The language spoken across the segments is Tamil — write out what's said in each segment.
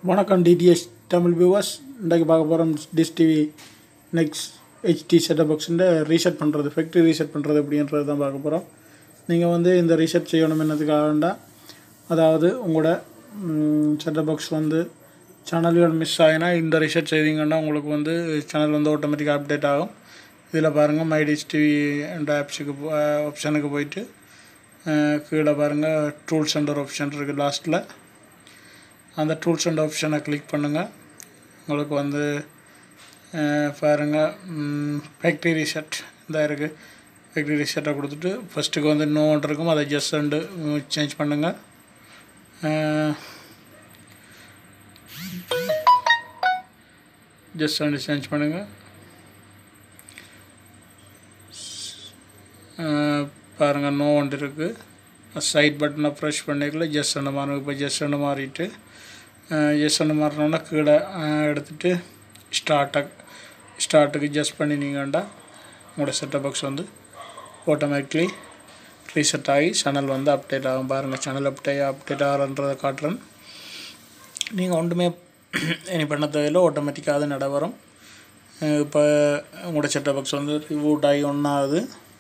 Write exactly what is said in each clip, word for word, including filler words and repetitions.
வணக்கம் டிடிஎஸ் தமிழ் வியூவர்ஸ். இன்றைக்கு பார்க்க போகிறோம் Dishtv நெக்ஸ்ட் ஹெச்டி செட்டப் பாக்ஸுன்ற ரீசெட் பண்ணுறது, ஃபேக்ட்ரி ரீசெட் பண்ணுறது அப்படின்றது தான் பார்க்க போகிறோம். நீங்கள் வந்து இந்த ரீசெட் செய்யணும் என்னதுக்காகண்டா, அதாவது உங்களோட செட்டப் பாக்ஸ் வந்து சேனல்கள் மிஸ் ஆகினா இந்த ரீசெட் செய்தீங்கன்னா உங்களுக்கு வந்து சேனல் வந்து ஆட்டோமேட்டிக்காக அப்டேட் ஆகும். இதில் பாருங்கள், மை Dishtv என்ற ஆப்ஸுக்கு ஆப்ஷனுக்கு போயிட்டு கீழே பாருங்கள் டூல்ஸ் அண்ட் ஆப்ஷன் இருக்குது. லாஸ்ட்டில் அந்த டூல்ஸ் அண்ட் ஆப்ஷனை கிளிக் பண்ணுங்கள். உங்களுக்கு வந்து பாருங்கள் ஃபேக்ட்ரி ரீசெட் இந்த இருக்குது. ஃபேக்ட்ரி ரீசெட்டை கொடுத்துட்டு ஃபஸ்ட்டுக்கு வந்து நோ ஒன்று இருக்கும், அதை ஜஸ்ட் அண்டு சேஞ்ச் பண்ணுங்கள். ஜஸ்ட் அண்டு சேஞ்ச் பண்ணுங்கள். பாருங்கள் நோ ஒன்று இருக்குது. சைட் பட்டனை ப்ரெஷ் பண்ணிக்கல ஜஸ்ட் அண்டு மாறும். இப்போ ஜஸ்ட் அண்டு மாறிட்டு ஜஸ்ட் அண்டு மாறினோன்னா கீழே எடுத்துகிட்டு ஸ்டார்ட்டை ஸ்டார்ட்டுக்கு ஜஸ்ட் பண்ணினீங்கண்டா உங்களோட செட்டப் பாக்ஸ் வந்து ஆட்டோமேட்டிக்லி ரீசெட் ஆகி சேனல் வந்து அப்டேட் ஆகும். பாருங்கள், சேனல் அப்டே அப்டேட் ஆகிறன்றதை காட்டுறேன். நீங்கள் ஒன்றுமே இனி பண்ண தேவையில்லை, ஆட்டோமேட்டிக்காக அது நட வரும். இப்போ உங்களோட செட்டப் பாக்ஸ் வந்து ரிவூட் ஆகி ஒன்றாகுது.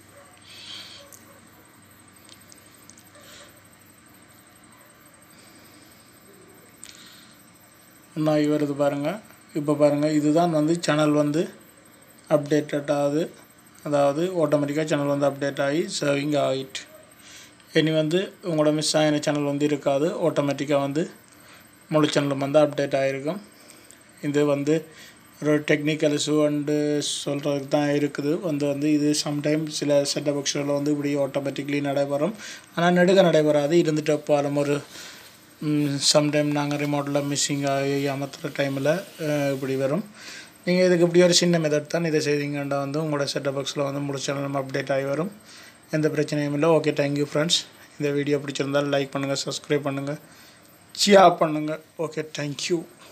ஒன்றாகி வருது பாருங்கள். இப்போ பாருங்கள், இதுதான் வந்து சேனல் வந்து அப்டேட்டட் ஆகுது. அதாவது ஆட்டோமேட்டிக்காக சேனல் வந்து அப்டேட் ஆகி சேவிங் ஆகிட்டு. இனி வந்து உங்களோட மிஸ் ஆகின சேனல் வந்து இருக்காது, ஆட்டோமேட்டிக்காக வந்து முழு சேனலும் வந்து அப்டேட் ஆகிருக்கும். இது வந்து ஒரு டெக்னிக்கல் இஷ்யூ அண்டு சொல்கிறதுக்கு தான் இருக்குது. வந்து வந்து இது சம்டைம் சில செட்டப் பாக்ஸ்களில் வந்து இப்படி ஆட்டோமேட்டிக்லி நடைபெறும். ஆனால் நெடுக நடைபெறாது. இருந்துட்டு போலும் ஒரு சம்டைம் நாங்கள் ரிமோட்டில் மிஸ்ஸிங் ஆகி அமர்த்துகிற டைமில் இப்படி வரும். நீங்கள் இதுக்கு இப்படி ஒரு சின்ன மெத்தட் தான். இதை செய்தீங்கன்னா வந்து உங்களோட செட்டப் பாக்ஸில் வந்து முழு சேனலும் அப்டேட் ஆகி வரும். எந்த பிரச்சனையும் இல்லை. Okay, thank you friends. இந்த வீடியோ பிடிச்சிருந்தால் லைக் பண்ணுங்கள், சப்ஸ்கிரைப் பண்ணுங்கள், ஷேர் பண்ணுங்கள். Okay, thank you.